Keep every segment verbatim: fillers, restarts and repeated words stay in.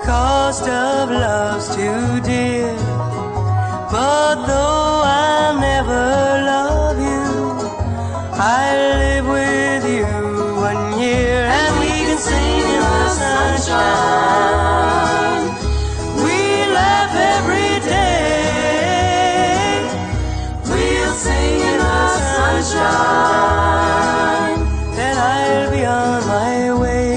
cost of love's too dear. But though I'll never love you, I'll live with you one year, and we can sing in the sunshine. We laugh every day. We'll sing in the sunshine. Then I'll be on my way.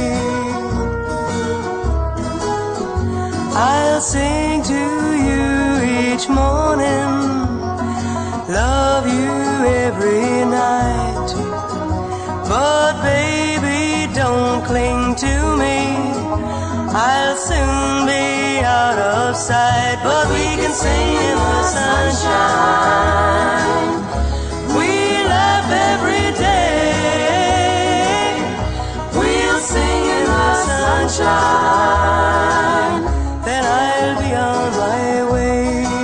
I'll sing to you each morning, love you every night. But baby, don't cling to me, I'll soon be out of sight. But we can sing in the sunshine. We laugh every day. We'll sing in the sunshine. Then I'll be on my way.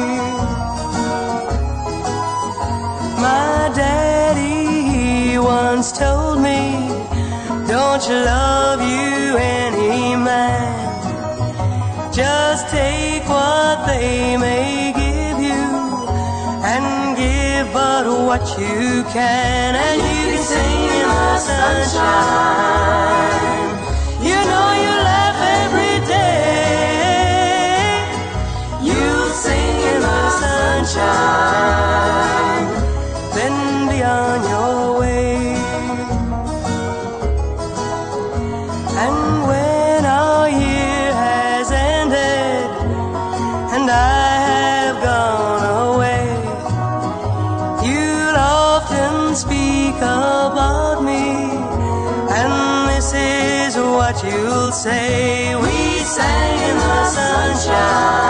My daddy, he once told me, don't you love you any man, just take what they may give you, and give but what you can. And you can sing in the sunshine. You know you laugh every day. You'll sing in the sunshine, then be on your way. And when our year has ended and I have gone away, you'll often speak about me, and this is what you'll say: we sang in the sunshine.